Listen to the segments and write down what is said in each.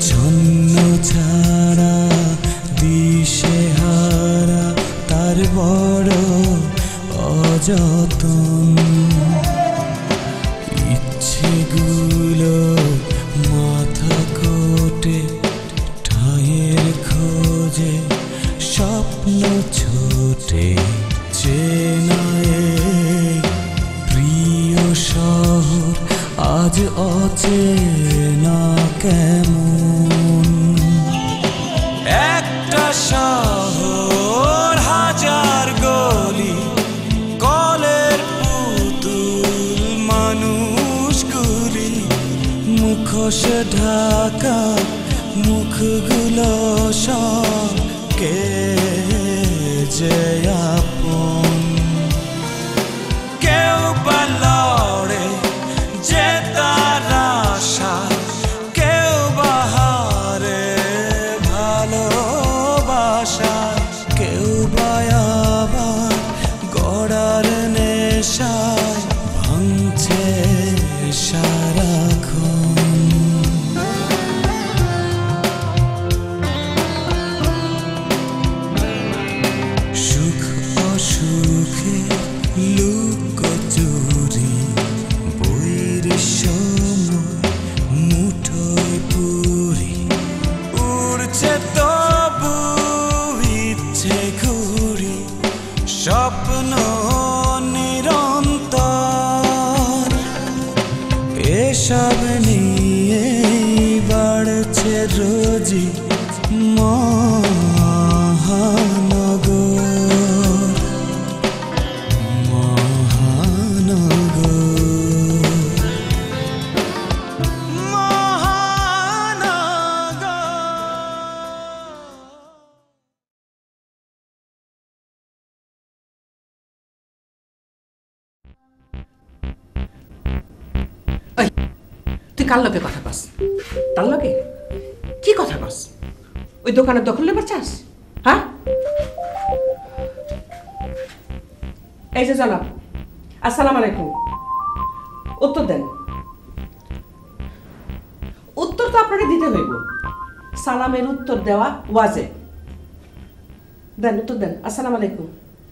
ছন্ন ছাড়া দিশেহারা তার বড় অযতন, ইচ্ছেগুলো মাথা কোটে ঠাঁইয়ের খোঁজে, স্বপ্ন ছোটে চেনায়ে প্রিয় শহর আজ অচেনা কেমন। একটা শহর হাজার গলি, কলের পুতুল মানুষগুলি, মুখোশ ঢাকা মুখগুলো সব কে যে আপন। কেউ বা লড়ে যে তার আশা, কেউ বা হারে ভালোবাসা, কেউ বা আবার গড়ার নেশায় ভাঙছে সারাক্ষণ। সুখ অসুখে লুকোচুরি, বইয়ের সময় মুঠোয় পুরি, উড়ছে তবু ইচ্ছে ঘুরি, স্বপ্ন নিরন্তর। এসব নিয়ে বাড়ছে রোজি মহানগর। তুই কার লগে কথা কস? তার লগে কি কথা কস? ওই দোকানের দখল নেবার চাস? হ্যাঁ, এই যে জনাব, আসসালামু আলাইকুম। উত্তর দেন। উত্তর তো আপনাকে দিতে হইব। সালামের উত্তর দেওয়া ওয়াজে। দেন, উত্তর দেন। আসসালামু আলাইকুম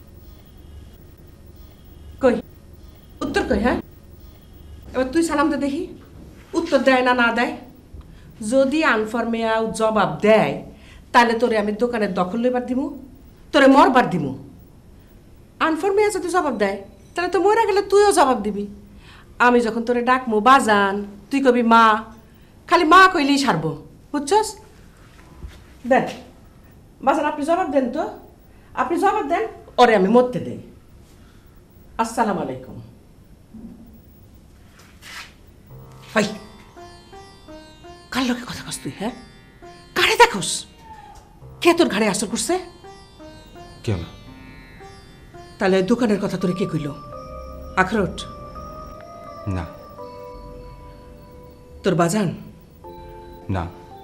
কই? উত্তর কই? হ্যাঁ, এবার তুই সালাম দে দেখি উত্তর দেয় না না দেয়। যদি আনফরমেয়া জবাব দেয় তাহলে তোরে আমি দোকানের দখল লইবার দিমু, তোরে মরবার দিমু। আনফরমেয়া যদি জবাব দেয় তাহলে তো মরে গেলে তুইও জবাব দিবি। আমি যখন তোরে ডাকমু বাজান, তুই কবি মা, খালি মা কইলেই সারব, বুঝছস? দেন বাজান, আপনি জবাব দেন তো, আপনি জবাব দেন, ওরে আমি মরতে দেই। আসসালামু আলাইকুম। ভাই, কার লোকে কথা কস তুই? হ্যাঁ, কারে দেখোস? কে তোর ঘাড়ে আসর করছে? কেন? তাহলে দোকানের কথা তোরে কে কইল? আখরোট না। তোর বাজান? না।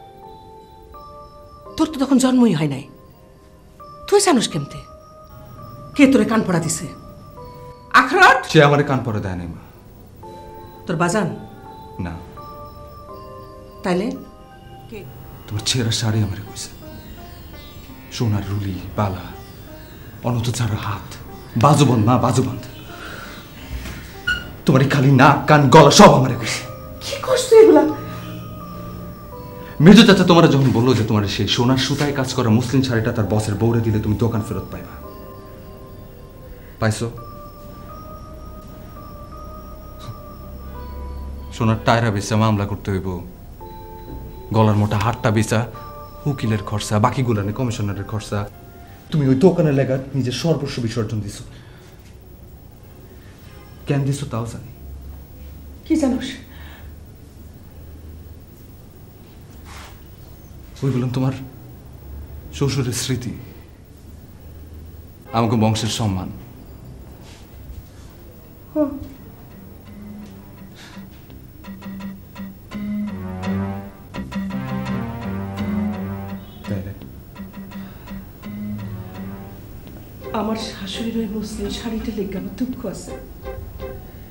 তোর তো তখন জন্মই হয় নাই, তুই জানোস কেমতে? কে তোরে কান পড়া দিছে? আখরোট? সে আমারে কান পড়া দেয় নাই মা। তোর বাজান? না। তাইলে তোমার ছেঁড়া শাড়ি আমারে কইছে, সোনার রুলি বালা, অনত ছাড়া হাত, বাজুবন্ধ মা বাজুবন্ধ, তোমার খালি নাক কান গলা সব আমারে কইছে। কি করছ এগুলা? মেজো চাচা তোমার যখন বললো যে তোমার সেই সোনার সুতায় কাজ করা মুসলিম শাড়িটা তার বসের বউরে দিলে তুমি দোকান ফেরত পাইবা, পাইছো? সোনার টায়রা বেচা মামলা করতে হইব, গলার মোটা হাটটা বেচা, উকিলের খরচা, বাকিগুলো নেই কমিশনারের খরচা। তুমি ওই দোকানের লেগা নিজের সর্বস্ব বিসর্জন দিছো। কেন দিছো তাও জানি। কি জানোস? ওই বললাম তোমার শ্বশুরের স্মৃতি, আমাকে বংশের সম্মান। আমার শাশুড়ির ওই মুসলিম শাড়িটা লেগে আমার দুঃখ আছে,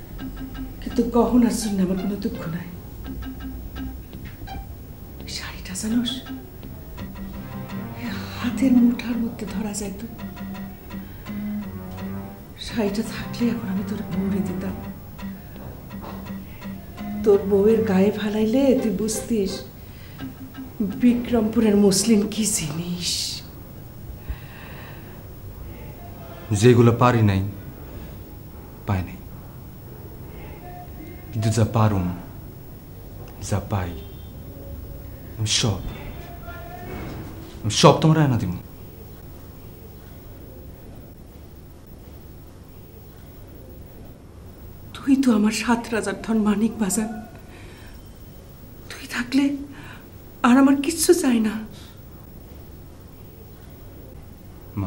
কিন্তু গহনার জন্য আমার কোনো দুঃখ নাই। শাড়িটা জানোস হাতের মুঠার মধ্যে ধরা যায় তো শাড়িটা থাকলে এখন আমি তোর বউরে দিতাম তোর বউয়ের গায়ে ফালাইলে তুই বুঝতিস বিক্রমপুরের মুসলিম কি জিনিস যেগুলো পারি নাই পাই নাই, কিন্তু যা পারুম যা পাই আমি সব তোমার আয়না দিব। তুই তো আমার 7 রাজার ধন মানিক বাজার তুই থাকলে আর আমার কিচ্ছু চাই না। মা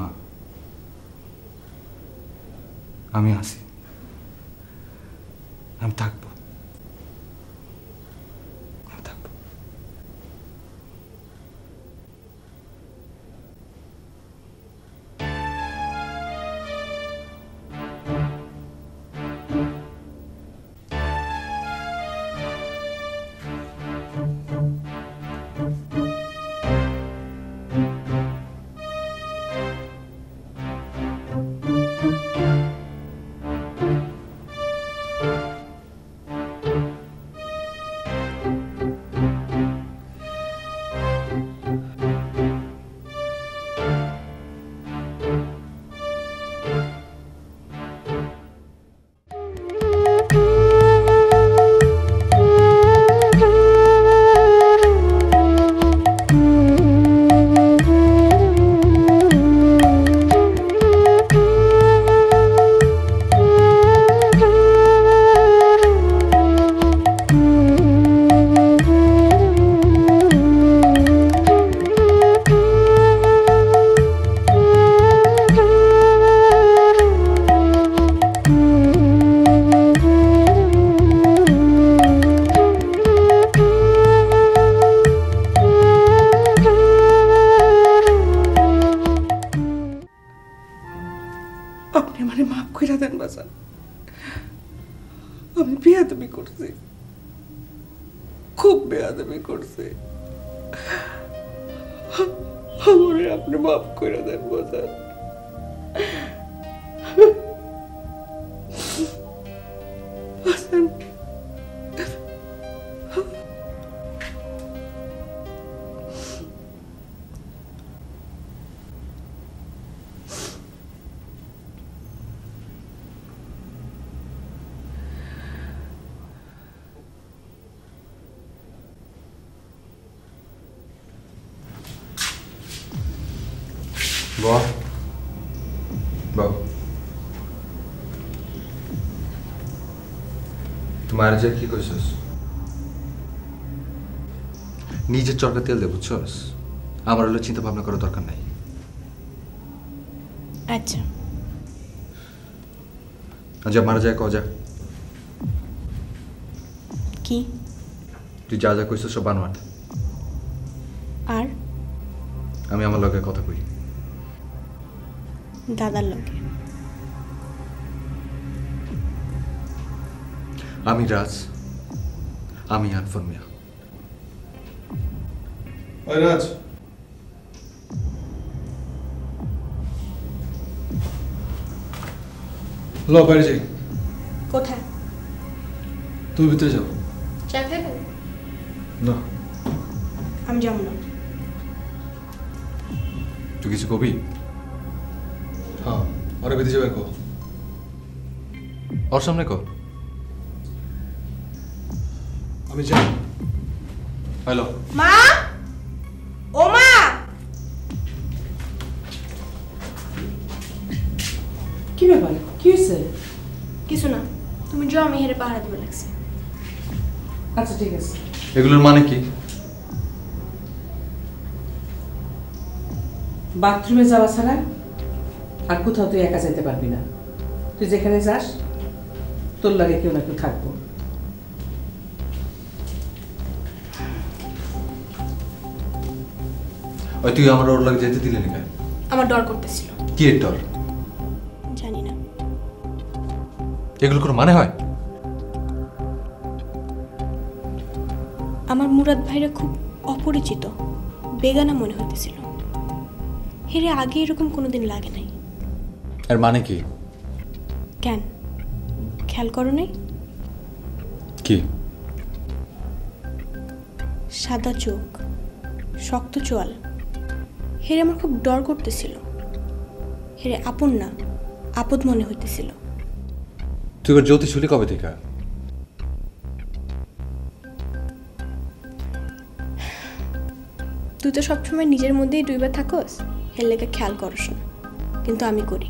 আমি আছি, আমি থাকবো, আমি থাকবো। আপনি আমারে মাফ করে দেন বাজার, আমি বেয়াদবি করছি, খুব বেয়াদবি করছি, আমারে আপনি মাফ করে দেন বাজার। বাজার বাহ বাহ, তোমার যে কি কইছস নিজের চরকা তেল দে, বুঝছস? আমার হলো চিন্তা ভাবনা করার দরকার নাই। আচ্ছা আচ্ছা মারা যায় কজা কি তুই যা যা কইছস সব বানোয়াট। আর আমি আমার লগে কথা কই, দাদার লগে। আমি রাজ, আমি আনফর মিয়া। ওই রাজ, ল বাইরে যাই। কোথায়? তুমি ভিতরে যাও। চা খাবো? না আমি যাবো না। তুই কিছু কবি? হ্যাঁ, ওরা ভিতরে যাবে কো। ওর সামনে কো। আমি যাই। হ্যালো মা, ও মা, কি ব্যাপার, কি হয়েছে? কিছু না, তুমি যাও, আমি হেরে পাহারা দিবে লাগছে। আচ্ছা ঠিক আছে। এগুলোর মানে কি? বাথরুমে যাওয়া ছাড়া আর কোথাও তুই একা যেতে পারবি না। তুই যেখানে যাস তোর লাগে কেউ না কেউ থাকবো। ওই তুই আমার ওর লাগে যেতে দিলে না? আমার ডর করতেছিল। কি এর ডর? জানি না। এগুলো কোনো মানে হয়? আমার মুরাদ ভাইরা খুব অপরিচিত। বেগানা মনে হইতেছিল। হেরে আগে এরকম কোনোদিন লাগে নাই। এর মানে কি? কেন খেয়াল করো নাই? কি? সাদা চোখ, শক্ত চোয়াল। হেরে আমার খুব ডর করতেছিল। হেরে আপন না, আপদ মনে হইতেছিল। তুই এবার জ্যোতি শুলি কবে থেকে? তুই তো সবসময় নিজের মধ্যেই ডুইবা থাকস, হের লেগে খেয়াল করস না, কিন্তু আমি করি।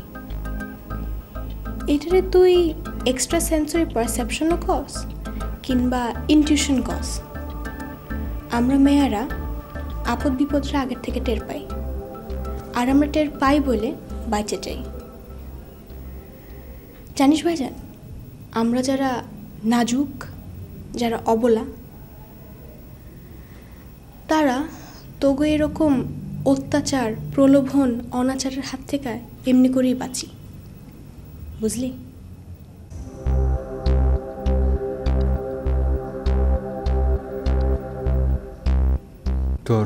এটারে তুই এক্সট্রা সেন্সরি পারসেপশনও কস কিংবা ইনটিউশন কস। আমরা মেয়েরা আপদ বিপদটা আগের থেকে টের পাই, আর আমরা টের পাই বলে বাইচে যাই। জানিস ভাইজান, আমরা যারা নাজুক, যারা অবলা, তারা তবু এরকম অত্যাচার, প্রলোভন, অনাচারের হাত থেকে এমনি করেই বাঁচি, বুঝলি? তোর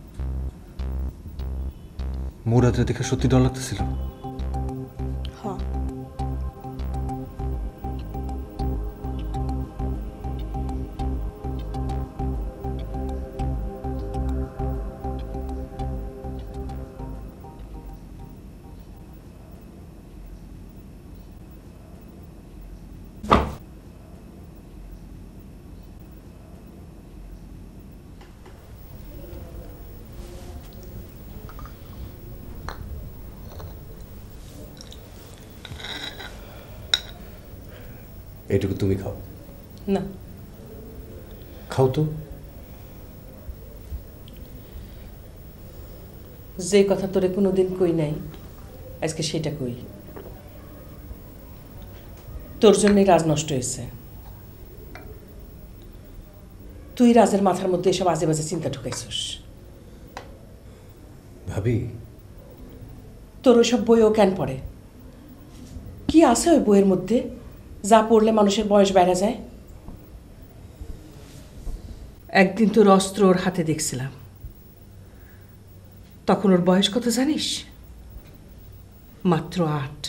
মুরাদের দেখে সত্যি ডর লাগতেছিল? হ, এইটুকু তুমি খাও। না, খাও তো। যে কথা তোরে কোনোদিন কই নাই, আজকে সেটা কই। তোর জন্যই রাজ নষ্ট হয়েছে। তুই রাজের মাথার মধ্যে এসব আজে বাজে চিন্তা ঢুকাইছিস। ভাবি, তোর ওইসব বইও কেন পড়ে? কি আছে ওই বইয়ের মধ্যে যা পড়লে মানুষের বয়স বেড়ে যায়? একদিন তোর অস্ত্র ওর হাতে দেখছিলাম, তখন ওর বয়স কত জানিস? মাত্র 8।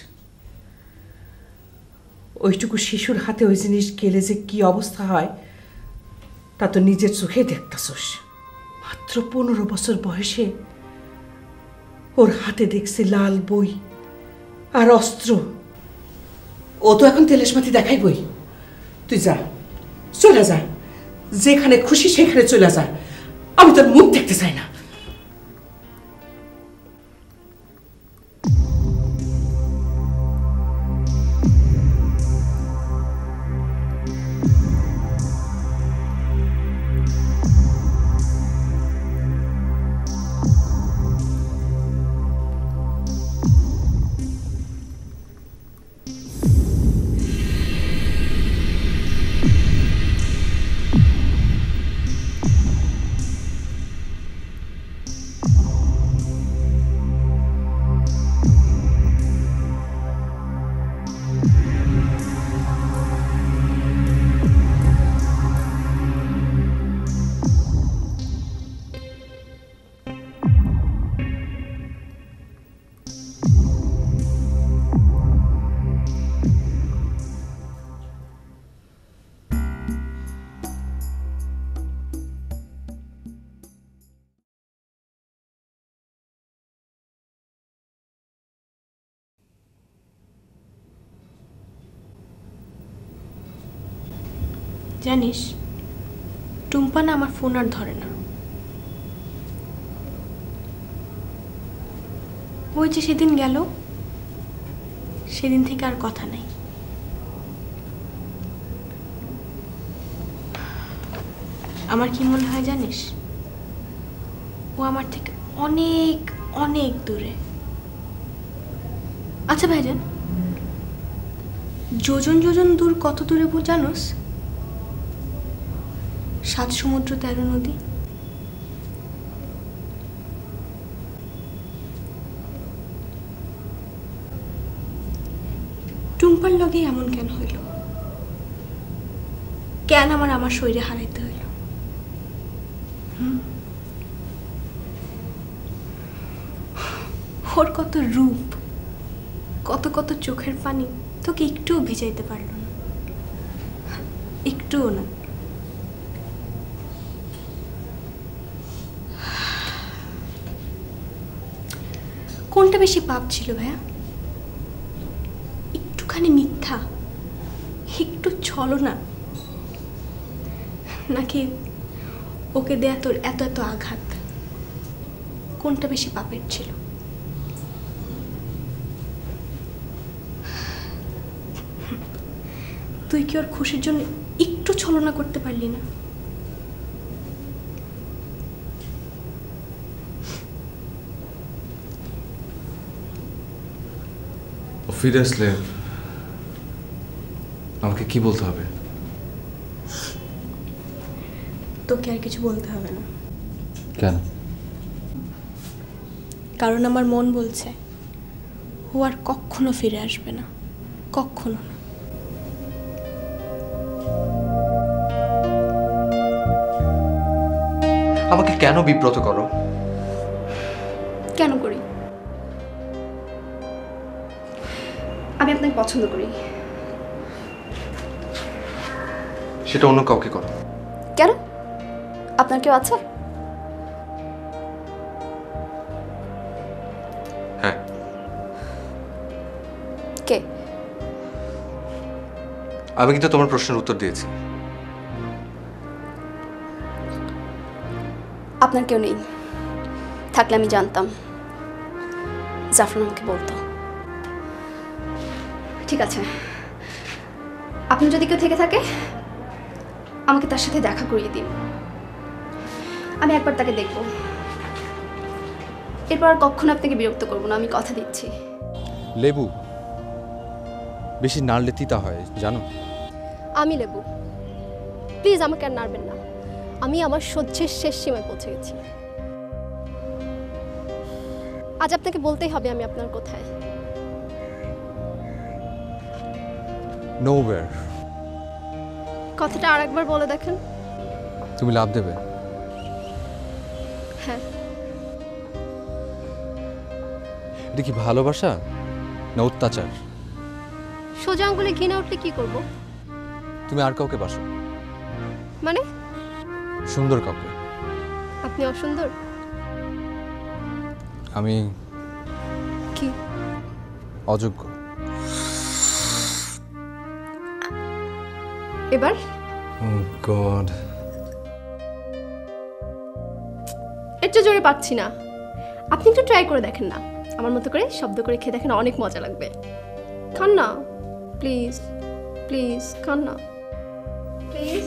ওইটুকু শিশুর হাতে ওই জিনিস গেলে যে কি অবস্থা হয় তা তো নিজের চোখে দেখতেছস। মাত্র 15 বছর বয়সে ওর হাতে দেখছি লাল বই আর অস্ত্র। ও তো এখন তেলেশমাতি দেখাইবই। তুই যা, চলে যা, যেখানে খুশি সেখানে চলে যা। আমি তোর মুখ দেখতে চাই না। জানিস, টুম্পা না আমার ফোন আর ধরে না। ওই যে সেদিন গেল, সেদিন থেকে আর কথা নেই। আমার কি মনে হয় জানিস, ও আমার থেকে অনেক অনেক দূরে। আচ্ছা ভাইজান, যোজন যোজন দূর কত দূরে জানোস? 7 সমুদ্র 13 নদী। টুম্পার লগে এমন কেন হইল? কেন আমার শরীরে হারাইতে হইল? ওর কত রূপ, কত কত চোখের পানি তোকে একটুও ভিজাইতে পারল না, একটুও না। কোনটা বেশি পাপ ছিল ভাইয়া? একটুখানি মিথ্যা, একটু ছলনা, নাকি ওকে দেয়া তোর এত এত আঘাত? কোনটা বেশি পাপের ছিল? তুই কি ওর খুশির জন্য একটু ছলনা করতে পারলি না? ফিরে আসলে আমাকে কি বলতে হবে? তোকে আর কিছু বলতে হবে না। কেন? কারণ আমার মন বলছে ও আর কখনো ফিরে আসবে না, কখনো না। আমাকে কেন বিব্রত করো? কেন করি? আমি আপনাকে পছন্দ করি। সেটা অন্য কাউকে করো। কেন? আপনার কেউ আছে? হ্যাঁ। কে? আমি কিন্তু তোমার প্রশ্নের উত্তর দিয়েছি। আপনার কেউ নেই, থাকলে আমি জানতাম, জাফরান আমাকে বলতো। ঠিক আছে, আপনি যদি কেউ থেকে থাকে আমাকে তার সাথে দেখা করিয়ে দিন, আমি একবার তাকে দেখব। এরপর আর কখনো আপনাকে বিরক্ত করবো না, আমি কথা দিচ্ছি। লেবু বেশি নাড়লে তিতা হয়, জানো? আমি লেবু, প্লিজ আমাকে আর নাড়বেন না, আমি আমার সহ্যের শেষ সীমায় পৌঁছে গেছি। আজ আপনাকে বলতেই হবে আমি আপনার কোথায়। নোওয়্যার। কথাটা আর একবার বলে দেখেন। তুমি লাভ দেবে? হ্যাঁ। এটা কি ভালোবাসা না অত্যাচার? সোজা আঙ্গুলে ঘি না উঠলে কি করব? তুমি আর কাউকে বাসো? মানে? সুন্দর কাউকে। আপনি অসুন্দর? আমি কি? অযোগ্য। এবার? Oh God. একটু জোরে পাচ্ছি না, আপনি একটু ট্রাই করে দেখেন না, আমার মতো করে শব্দ করে খেয়ে দেখেন, অনেক মজা লাগবে। খান না প্লিজ, প্লিজ খান না প্লিজ।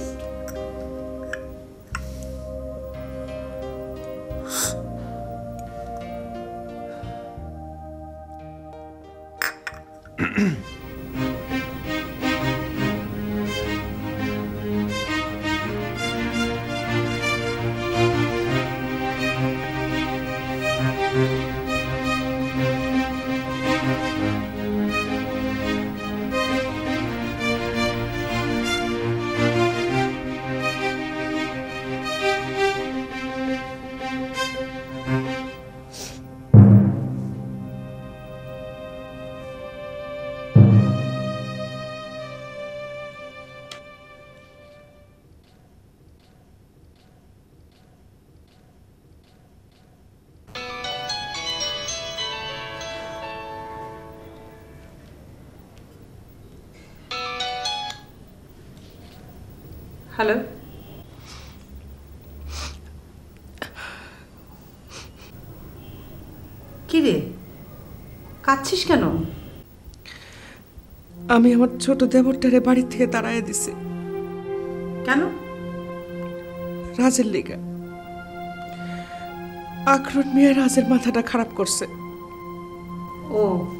হ্যালো, কি রে কাঁদছিস কেন? আমি আমার ছোট দেবরটারে বাড়ি থেকে তাড়াইয়া দিছি। কেন? রাজের লেগা। আখরুট মিয়া রাজের মাথাটা খারাপ করছে। ও,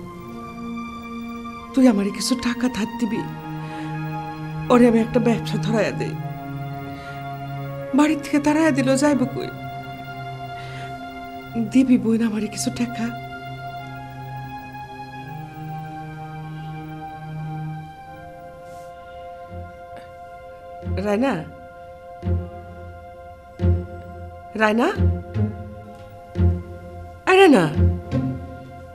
তুই আমারে কিছু টাকা ধার দিবি, ওরে আমি একটা ব্যবসা ধরাইয়া দেই। বাড়ির থেকে তাড়াইয়া দিল, যাইব কই? দিবি বই না আমারে কিছু টাকা? রায়না, রায়না, আরে না,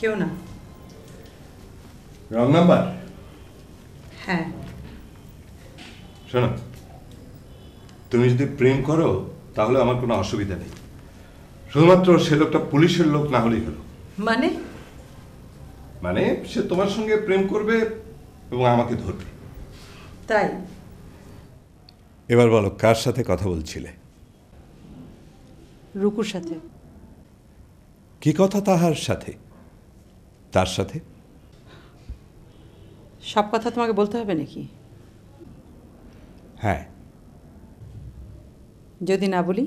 কেউ না। Wrong number? হ্যাঁ। শোনো, তুমি যদি প্রেম করো তাহলে আমার কোনো অসুবিধা নেই, শুধুমাত্র সে লোকটা পুলিশের লোক না হলেই হলো। মানে? মানে সে তোমার সঙ্গে প্রেম করবে এবং আমাকে ধরবে। তাই? এবার বলো, কার সাথে কথা বলছিলে? রুকুর সাথে। কি কথা তাহার সাথে? তার সাথে? সব কথা তোমাকে বলতে হবে নাকি? হ্যাঁ। যদি না বলি?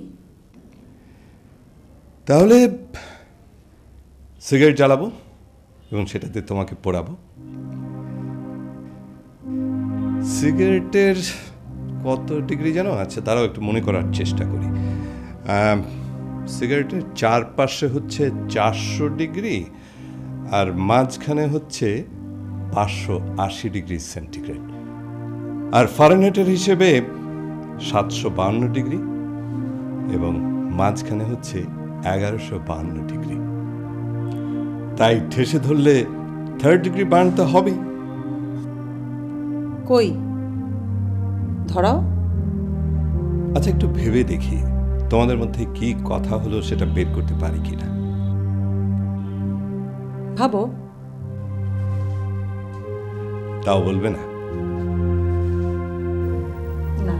তাহলে সিগারেট জ্বালাবো এবং সেটাতে তোমাকে পোড়াবো। সিগারেটের কত ডিগ্রি জানো? আচ্ছা, তারাও একটু মনে করার চেষ্টা করি। সিগারেটের চারপাশে হচ্ছে 400 ডিগ্রি আর মাঝখানে হচ্ছে 580 ডিগ্রি সেন্টিগ্রেড, আর ফারেনহাইটের হিসেবে 752 ডিগ্রি এবং মাঝখানে হচ্ছে 1152 ডিগ্রি। তাই ঠেসে ধরলে 3rd ডিগ্রি বার্ন তো হবেই। কই ধরাও। আচ্ছা, একটু ভেবে দেখি তোমাদের মধ্যে কি কথা হলো সেটা বের করতে পারি কিনা। ভাবো। তাও বলবে না? না।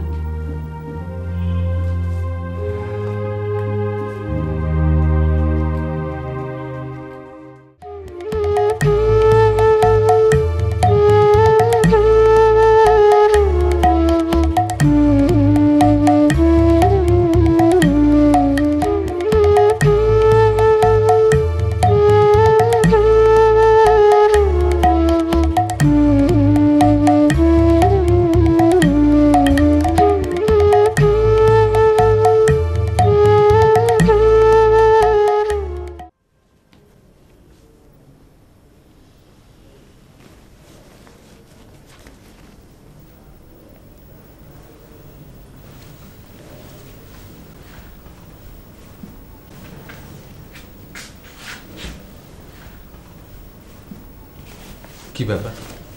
কি ব্যাপার?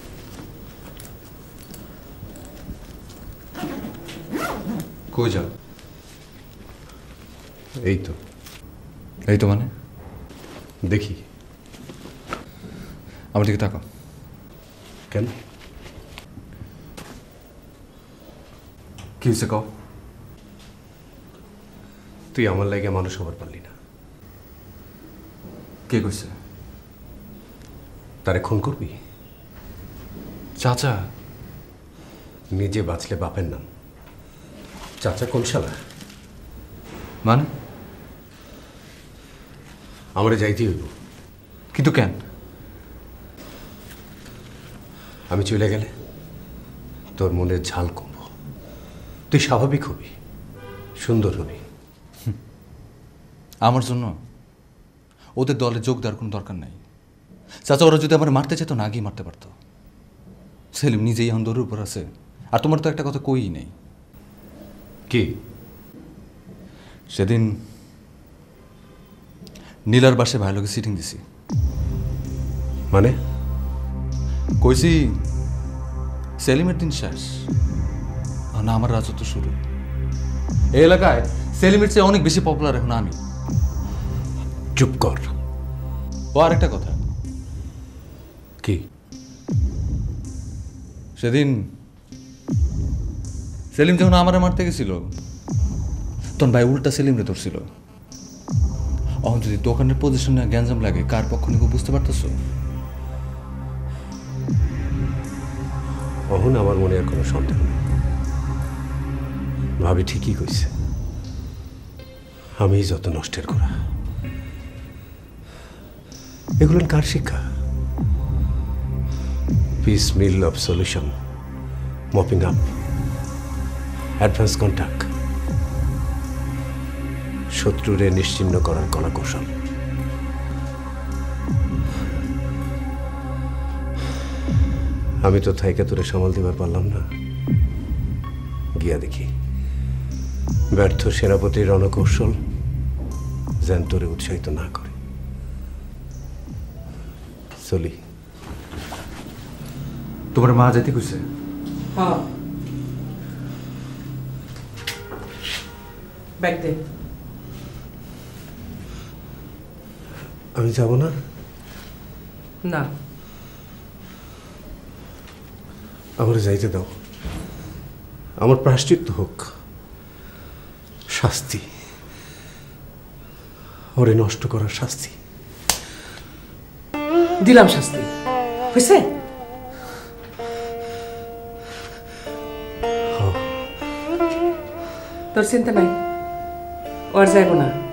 কই যাও? এই তো। এই তো মানে? দেখি। আমার দিকে তাকাও। কেন? কি হয়েছে কও? তুই আমার লাগে মানুষ হবার পারলি না। কে কইছে? তারে খুন করবি? চাচা? নিজে বাঁচলে বাপের নাম, চাচা কোন শালা? মানে? আমারে যাইতে হইব। কিন্তু কেন? আমি চলে গেলে তোর মনের ঝাল কমব, তুই স্বাভাবিক হবি, সুন্দর হবি। আমার জন্য ওদের দলে যোগ দেওয়ার কোনো দরকার নাই। চাচা ওরা যদি আমার মারতে যেত না, আগেই মারতে পারতো। সেলিম নিজেই এখন দৌড়ের উপর আছে, আর তোমার তো একটা কথা কই নেই। কি? সেদিন নীলার বাসে ভাই লোকে সিটিং দিছি। মানে? কইছি সেলিমের দিন শেষ, না আমার রাজত্ব শুরু। এই এলাকায় সেলিমের চেয়ে অনেক বেশি পপুলার এখন আমি। চুপ কর। ও আর একটা কথা। কি? সেদিন সেলিম যখন আমারে মারতে গেছিল, তখন ভাই উল্টা সেলিমরে ধরছিল। এখন যদি দোকানের পজিশনে গ্যাঞ্জাম লাগে, কার পক্ষ নিব বুঝতে পারতেছ? অহন আমার মনে আর কোনো সন্দেহ নেই। ভাবি ঠিকই কইছে, আমি যত নষ্টের করা। এগুলো কার শিক্ষা? Piecemeal of solution, mopping up, advance contact, শত্রুরে নিশ্চিহ্ন করার কলা কৌশল। আমি তো থাইকা তোরে সামাল দিবার পারলাম না। গিয়া দেখি ব্যর্থ সেনাপতির রণকৌশল যেন তোরে উৎসাহিত না করে। চলি। তোমার মা যেতে কইছে? হ্যাঁ ব্যাগ দে। আমি যাব না। না আমার যাইতে দাও, আমার প্রায়শ্চিত্ত হোক, শাস্তি, ওরে নষ্ট করার শাস্তি। দিলাম শাস্তি, হয়েছে? তোর চিন্তা নাই, ও আর যাইব না।